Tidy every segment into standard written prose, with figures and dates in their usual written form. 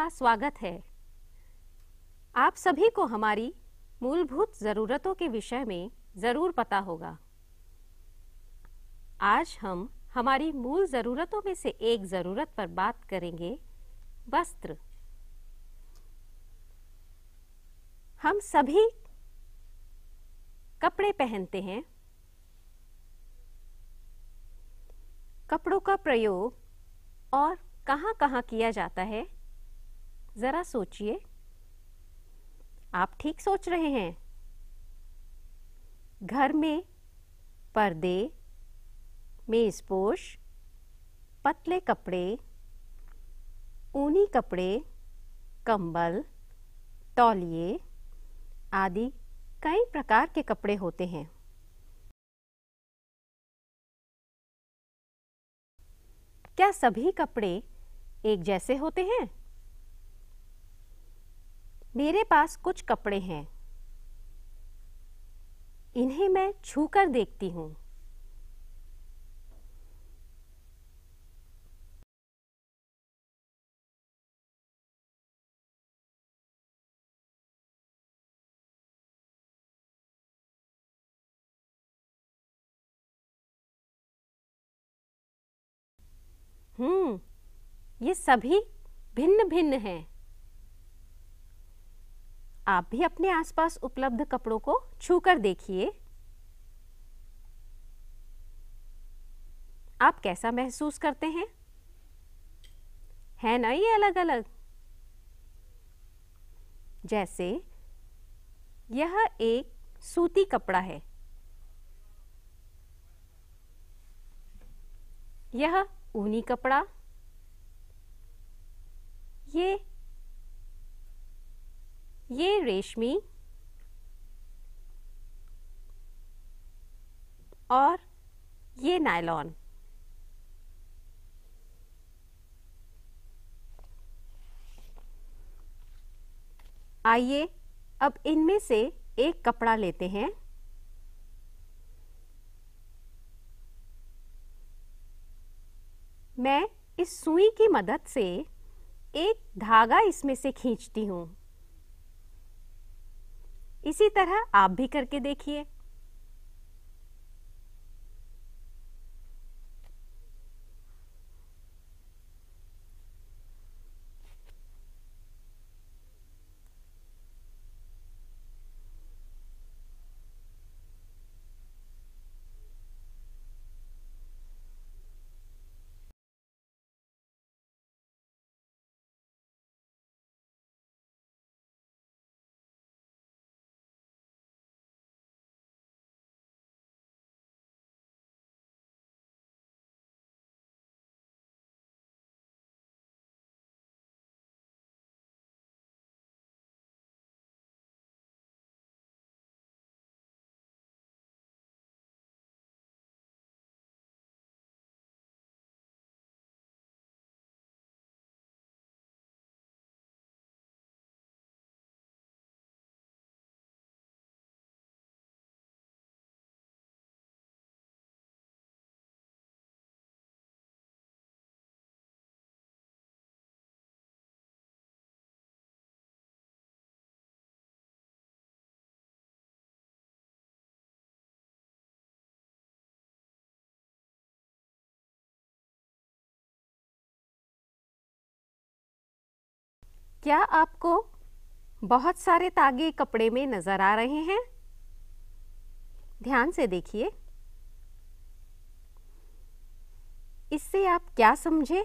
का स्वागत है। आप सभी को हमारी मूलभूत ज़रूरतों के विषय में ज़रूर पता होगा। आज हम हमारी मूल ज़रूरतों में से एक ज़रूरत पर बात करेंगे, वस्त्र। हम सभी कपड़े पहनते हैं। कपड़ों का प्रयोग और कहाँ-कहाँ किया जाता है, ज़रा सोचिए। आप ठीक सोच रहे हैं। घर में पर्दे, मेज़पोश, पतले कपड़े, ऊनी कपड़े, कंबल, तौलिए आदि कई प्रकार के कपड़े होते हैं। क्या सभी कपड़े एक जैसे होते हैं? मेरे पास कुछ कपड़े हैं। इन्हें मैं छूकर देखती हूँ। ये सभी भिन्न-भिन्न हैं। आप भी अपने आसपास उपलब्ध कपड़ों को छूकर देखिए। आप कैसा महसूस करते हैं? है ना ये अलग-अलग? जैसे यह एक सूती कपड़ा है। यह ऊनी कपड़ा। ये रेशमी और ये नायलॉन। आइए अब इनमें से एक कपड़ा लेते हैं। मैं इस सुई की मदद से एक धागा इसमें से खींचती हूँ। इसी तरह आप भी करके देखिए। क्या आपको बहुत सारे तागे कपड़े में नजर आ रहे हैं? ध्यान से देखिए। इससे आप क्या समझे?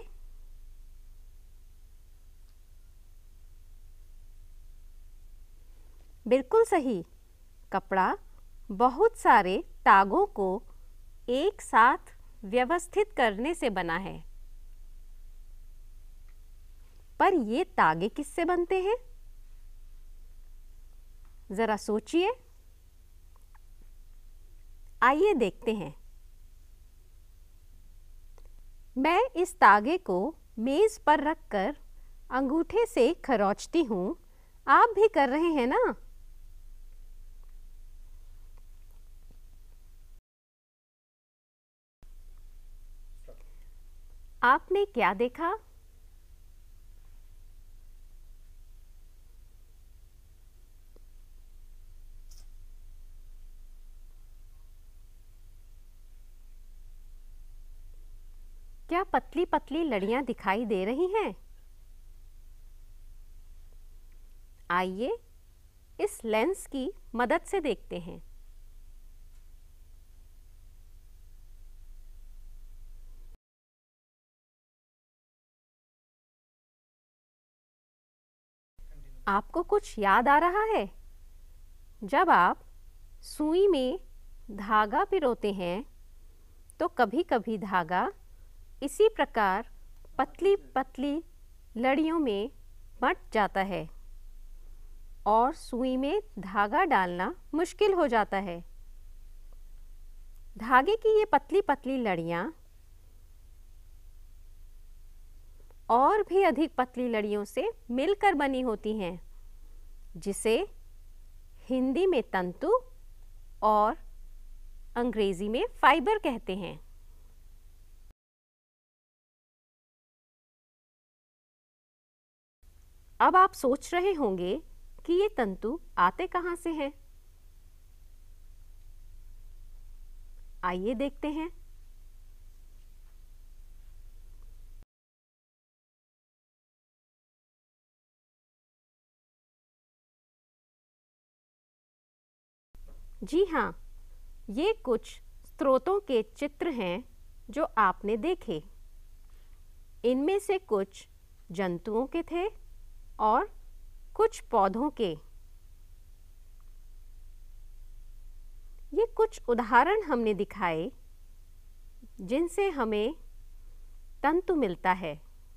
बिल्कुल सही। कपड़ा बहुत सारे तागों को एक साथ व्यवस्थित करने से बना है। पर ये तागे किससे बनते हैं? जरा सोचिए। आइए देखते हैं। मैं इस तागे को मेज पर रखकर अंगूठे से खरोंचती हूँ। आप भी कर रहे हैं ना? आपने क्या देखा? क्या पतली पतली लड़ियां दिखाई दे रही हैं? आइए इस लेंस की मदद से देखते हैं। आपको कुछ याद आ रहा है? जब आप सुई में धागा पिरोते हैं तो कभी-कभी धागा इसी प्रकार पतली पतली लड़ियों में बंट जाता है और सुई में धागा डालना मुश्किल हो जाता है। धागे की ये पतली पतली लड़ियां और भी अधिक पतली लड़ियों से मिलकर बनी होती हैं, जिसे हिंदी में तंतु और अंग्रेजी में फाइबर कहते हैं। अब आप सोच रहे होंगे कि ये तंतु आते कहाँ से हैं? आइए देखते हैं। जी हाँ, ये कुछ स्रोतों के चित्र हैं जो आपने देखे। इनमें से कुछ जंतुओं के थे और कुछ पौधों के। ये कुछ उदाहरण हमने दिखाए जिनसे हमें तंतु मिलता है।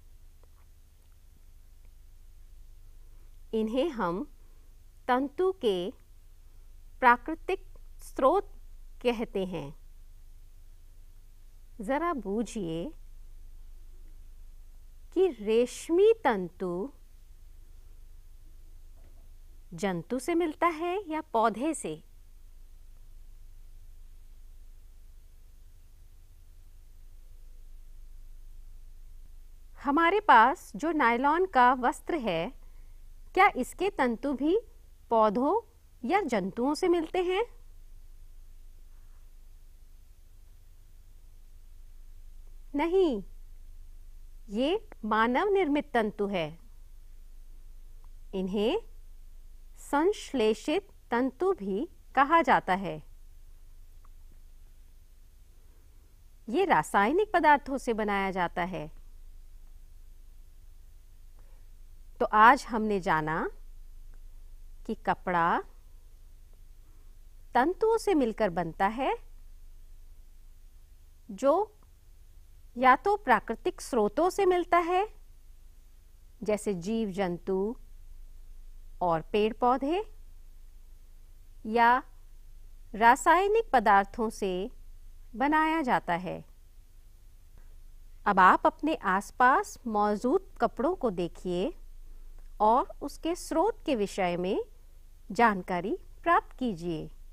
इन्हें हम तंतु के प्राकृतिक स्रोत कहते हैं। जरा बूझिए कि रेशमी तंतु जंतु से मिलता है या पौधे से? हमारे पास जो नायलॉन का वस्त्र है, क्या इसके तंतु भी पौधों या जंतुओं से मिलते हैं? नहीं, ये मानव निर्मित तंतु है। इन्हें संश्लेषित तंतु भी कहा जाता है। ये रासायनिक पदार्थों से बनाया जाता है। तो आज हमने जाना कि कपड़ा तंतुओं से मिलकर बनता है, जो या तो प्राकृतिक स्रोतों से मिलता है, जैसे जीव जंतु और पेड़ पौधे, या रासायनिक पदार्थों से बनाया जाता है। अब आप अपने आसपास मौजूद कपड़ों को देखिए और उसके स्रोत के विषय में जानकारी प्राप्त कीजिए।